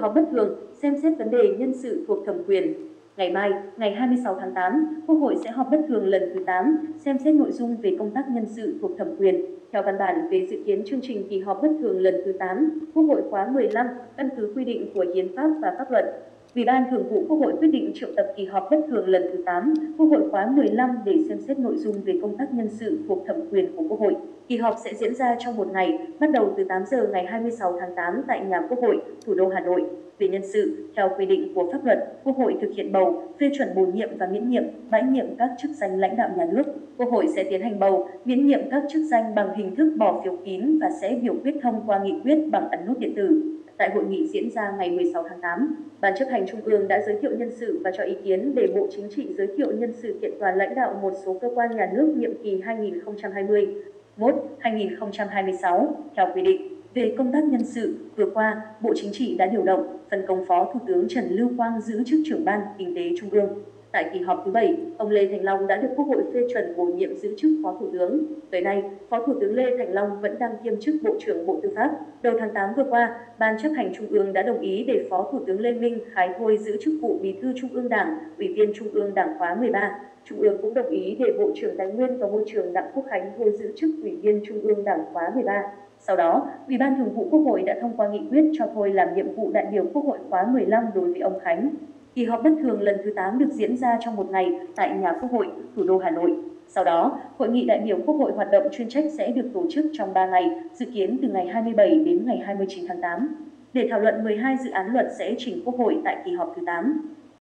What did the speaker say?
họp bất thường xem xét vấn đề nhân sự thuộc thẩm quyền. Ngày mai, ngày 26 tháng 8, Quốc hội sẽ họp bất thường lần thứ 8, xem xét nội dung về công tác nhân sự thuộc thẩm quyền. Theo văn bản về dự kiến chương trình kỳ họp bất thường lần thứ 8, Quốc hội khóa 15, căn cứ quy định của Hiến pháp và pháp luật, Ủy ban Thường vụ Quốc hội quyết định triệu tập kỳ họp bất thường lần thứ 8, Quốc hội khóa 15 để xem xét nội dung về công tác nhân sự thuộc thẩm quyền của Quốc hội. Kỳ họp sẽ diễn ra trong một ngày, bắt đầu từ 8 giờ ngày 26 tháng 8 tại nhà Quốc hội, thủ đô Hà Nội. Về nhân sự, theo quy định của pháp luật, Quốc hội thực hiện bầu, phê chuẩn bổ nhiệm và miễn nhiệm, bãi nhiệm các chức danh lãnh đạo nhà nước. Quốc hội sẽ tiến hành bầu, miễn nhiệm các chức danh bằng hình thức bỏ phiếu kín và sẽ biểu quyết thông qua nghị quyết bằng ấn nút điện tử. Tại hội nghị diễn ra ngày 16 tháng 8, Ban chấp hành Trung ương đã giới thiệu nhân sự và cho ý kiến để Bộ Chính trị giới thiệu nhân sự kiện toàn lãnh đạo một số cơ quan nhà nước nhiệm kỳ 2021-2026 theo quy định. Về công tác nhân sự, vừa qua, Bộ Chính trị đã điều động, phân công Phó Thủ tướng Trần Lưu Quang giữ chức trưởng Ban Kinh tế Trung ương. Tại kỳ họp thứ 7, ông Lê Thành Long đã được Quốc hội phê chuẩn bổ nhiệm giữ chức Phó Thủ tướng. Tới nay, Phó Thủ tướng Lê Thành Long vẫn đang kiêm chức Bộ trưởng Bộ Tư pháp. Đầu tháng 8 vừa qua, Ban chấp hành Trung ương đã đồng ý để Phó Thủ tướng Lê Minh Khái thôi giữ chức vụ Bí thư Trung ương Đảng, Ủy viên Trung ương Đảng khóa 13. Trung ương cũng đồng ý để Bộ trưởng Tài nguyên và Môi trường Đặng Quốc Khánh thôi giữ chức Ủy viên Trung ương Đảng khóa 13. Sau đó, Ủy ban Thường vụ Quốc hội đã thông qua nghị quyết cho thôi làm nhiệm vụ đại biểu Quốc hội khóa 15 đối với ông Khánh. Kỳ họp bất thường lần thứ 8 được diễn ra trong một ngày tại nhà Quốc hội, thủ đô Hà Nội. Sau đó, Hội nghị đại biểu Quốc hội hoạt động chuyên trách sẽ được tổ chức trong 3 ngày, dự kiến từ ngày 27 đến ngày 29 tháng 8. Để thảo luận 12 dự án luật sẽ trình Quốc hội tại kỳ họp thứ 8.